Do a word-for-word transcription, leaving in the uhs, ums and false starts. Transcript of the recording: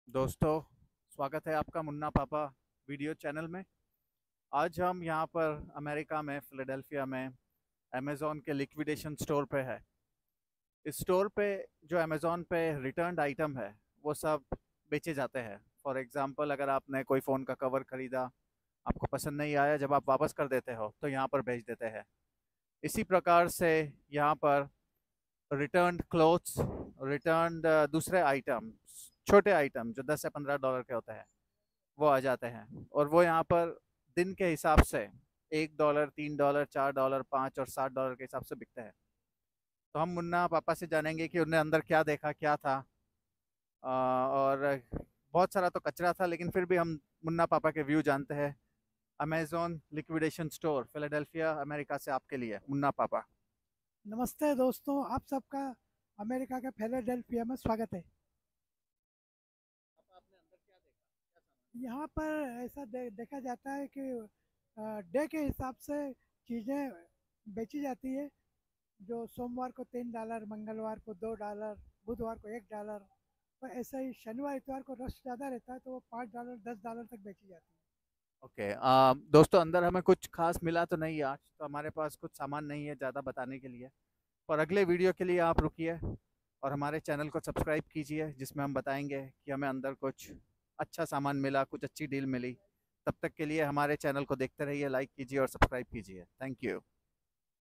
दोस्तों, स्वागत है आपका मुन्ना पापा वीडियो चैनल में। आज हम यहाँ पर अमेरिका में फिलाडेल्फिया में अमेज़ॉन के लिक्विडेशन स्टोर पे है। इस स्टोर पे जो अमेज़ॉन पे रिटर्न्ड आइटम है वो सब बेचे जाते हैं। फॉर एग्ज़ाम्पल, अगर आपने कोई फ़ोन का कवर ख़रीदा, आपको पसंद नहीं आया, जब आप वापस कर देते हो तो यहाँ पर बेच देते हैं। इसी प्रकार से यहाँ पर रिटर्न्ड क्लोथ्स, रिटर्न्ड दूसरे आइटम, छोटे आइटम जो दस से पंद्रह डॉलर के होते हैं, वो आ जाते हैं और वो यहाँ पर दिन के हिसाब से एक डॉलर, तीन डॉलर, चार डॉलर, पाँच और सात डॉलर के हिसाब से बिकते हैं। तो हम मुन्ना पापा से जानेंगे कि उन्हें अंदर क्या देखा, क्या था। अ, और बहुत सारा तो कचरा था, लेकिन फिर भी हम मुन्ना पापा के व्यू जानते हैं। Amazon liquidation store Philadelphia America से आपके लिए मुन्ना पापा। नमस्ते दोस्तों, आप सबका अमेरिका के फिलाडेल्फिया में स्वागत है। यहाँ पर ऐसा दे, देखा जाता है कि अ, डे के हिसाब से चीज़ें बेची जाती है। जो सोमवार को तीन डॉलर, मंगलवार को दो डॉलर, बुधवार को एक डॉलर। तो ऐसा ही शनिवार इतवार को रश ज़्यादा रहता है तो वो पाँच डॉलर, दस डॉलर तक बेची जाती है। ओके, आ, दोस्तों, अंदर हमें कुछ खास मिला तो नहीं आज, तो हमारे पास कुछ सामान नहीं है ज़्यादा बताने के लिए। पर अगले वीडियो के लिए आप रुकिए और हमारे चैनल को सब्सक्राइब कीजिए, जिसमें हम बताएंगे कि हमें अंदर कुछ अच्छा सामान मिला, कुछ अच्छी डील मिली। तब तक के लिए हमारे चैनल को देखते रहिए, लाइक कीजिए और सब्सक्राइब कीजिए। Thank you.